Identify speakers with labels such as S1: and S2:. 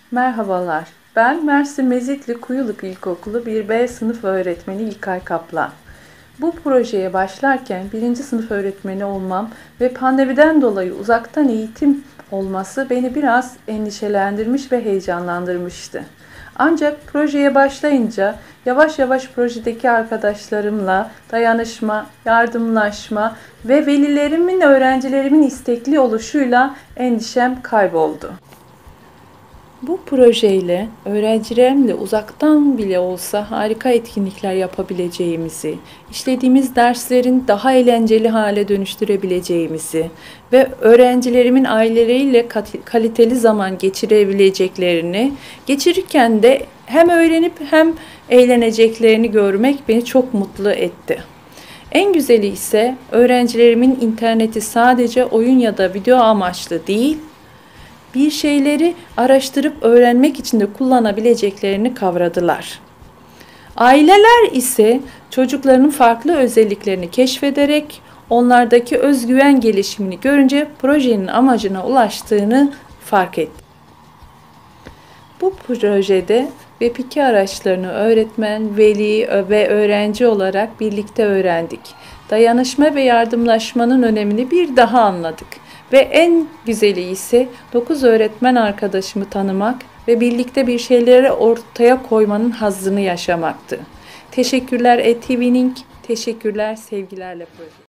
S1: Merhabalar, ben Mersin Mezitli Kuyuluk İlkokulu 1B sınıf öğretmeni İlkay Kaplan. Bu projeye başlarken birinci sınıf öğretmeni olmam ve pandemiden dolayı uzaktan eğitim olması beni biraz endişelendirmiş ve heyecanlandırmıştı. Ancak projeye başlayınca yavaş yavaş projedeki arkadaşlarımla dayanışma, yardımlaşma ve velilerimin, öğrencilerimin istekli oluşuyla endişem kayboldu. Bu projeyle öğrencilerimle uzaktan bile olsa harika etkinlikler yapabileceğimizi, işlediğimiz derslerin daha eğlenceli hale dönüştürebileceğimizi ve öğrencilerimin aileleriyle kaliteli zaman geçirebileceklerini, geçirirken de hem öğrenip hem eğleneceklerini görmek beni çok mutlu etti. En güzeli ise öğrencilerimin interneti sadece oyun ya da video amaçlı değil, bir şeyleri araştırıp öğrenmek için de kullanabileceklerini kavradılar. Aileler ise çocuklarının farklı özelliklerini keşfederek onlardaki özgüven gelişimini görünce projenin amacına ulaştığını fark etti. Bu projede Web2 araçlarını öğretmen, veli ve öğrenci olarak birlikte öğrendik. Dayanışma ve yardımlaşmanın önemini bir daha anladık. Ve en güzeli ise 9 öğretmen arkadaşımı tanımak ve birlikte bir şeyleri ortaya koymanın hazzını yaşamaktı. Teşekkürler eTVNink, teşekkürler sevgilerle proje.